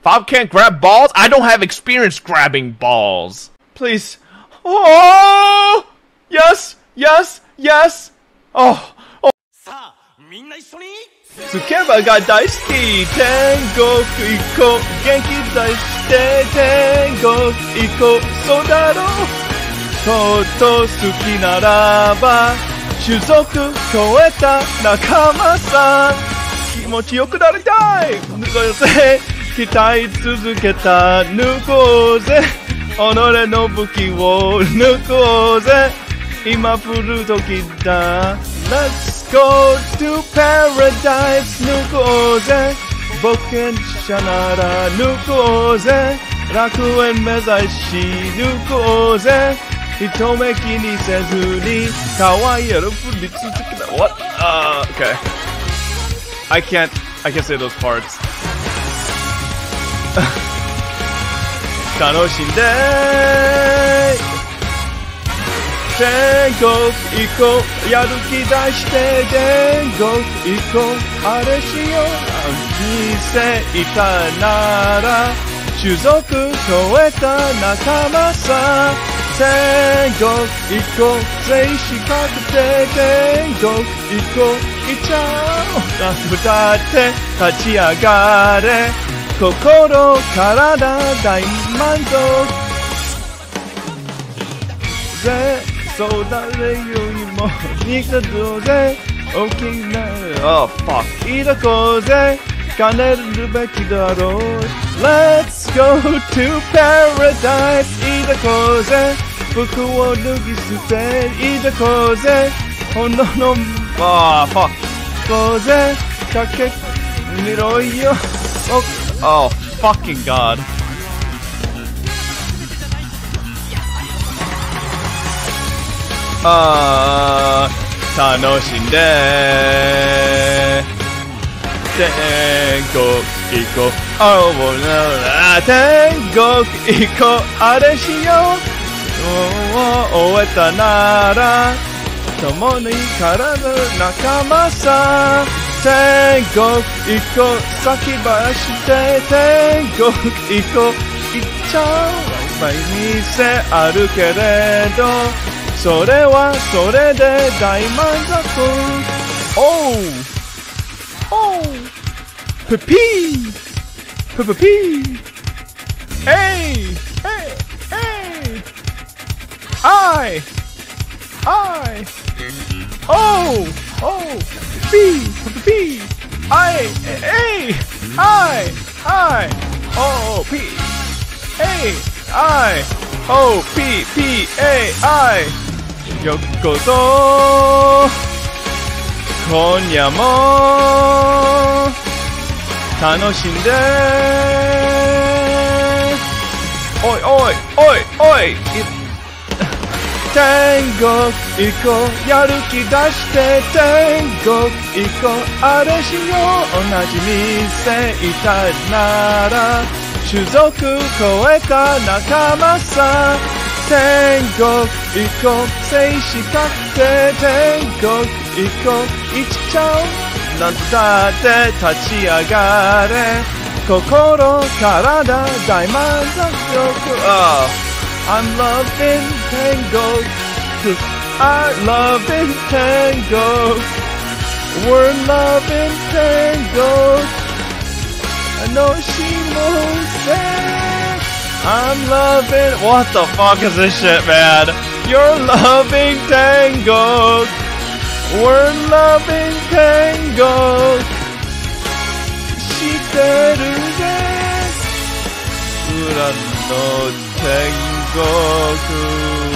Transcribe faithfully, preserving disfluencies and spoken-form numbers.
Bob can't grab balls? I don't have experience grabbing balls. Please. Oh! Yes! Yes! Yes! Oh! Oh! みんな一緒につけばが大好き天国行こう元気出して天国行こうそうだろうとうとう好きならば種族超えた仲間さん気持ちよくなりたい抜こうぜ鍛え続けた抜こうぜ己の武器を抜こうぜ今振る時だ Let's go to paradise 抜こうぜ冒険者なら抜こうぜ楽園目指し抜こうぜ一目気にせずに可愛いやるふり続けた What? Uh, okay I can't I can't say those parts 楽しんで天国行こうやる気出して天国行こうあれしよう見せいたなら種族超えた仲間さ天国行こうぜしかくて天国行こう行っちゃおう歌って立ち上がれ心体大満足ぜそう誰よりも憎むぜ大きな Oh fuck 抱こうぜ兼ねるべきだろう Let's go to paradise 抱こうぜ服を脱ぎ捨て抱こうぜ炎の Oh fuck こうぜかけみろよ Oh fucking godあー楽しんで天国行こうああ天国行こうあれしよう終えたなら共に体仲間さ天国行こう先走って天国行こう行っちゃう毎店あるけれどそれはそれで大満足 Oh! Oh! P P! P P! Hey! Hey! Hey! I! I! Oh! Oh! P! P P! I! Hey! I! I! Oh! P! Hey! I! Oh! P! P! A! I! よっこそ今夜も楽しんでおいおいおいおい天国行こうやる気出して天国行こうあれしよう同じ店いたなら種族超えた仲間さ天国行こう静止確定天国行こう行っちゃおうなんとだって立ち上がれ心体大満足 oh, I'm loving 天国 I'm loving 天国 We're loving 天国楽しもうぜI'm loving. What the fuck is this shit, man? You're loving tango. We're loving tango. してるぜ。裏の天国。